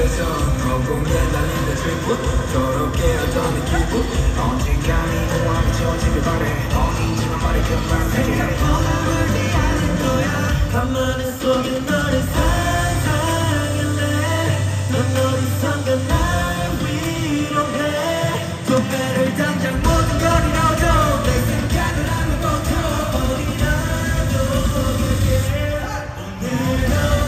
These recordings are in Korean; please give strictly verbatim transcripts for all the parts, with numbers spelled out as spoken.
앞에서 허공에 날린다 트리플 더럽게 어떤 내 기분 언젠가 네 모함이 지워지길 바래 뻥이지만 말이 그만하게 생각보다 않을 거야 가만히 속에 너를 상상할래 넌 어디선가 날 위로해 두 배를 당장 모든 걸 잃어도 내 생각을 아무것도 어디라도 보게 오늘도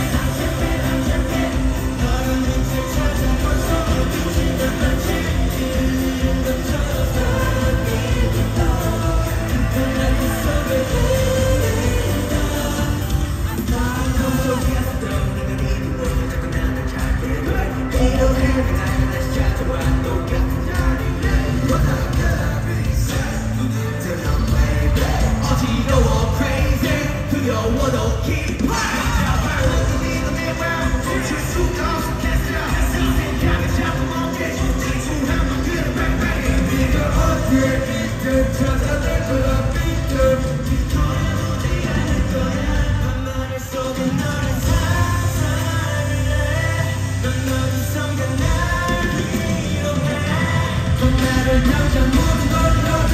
어지러워 crazy 두려워도 keep high 내 마음 멈출 수가 없겠어 네 생각에 자꾸 멈게 지수한 만큼 bang bang 네가 어디에 있든 찾아낼 거야 빛들 뒤돌아보지 않을 거야 밤하늘 속에 너를 상상할래 넌 어디선가 날 위로해 또 나를 당장 모든 걸 잃어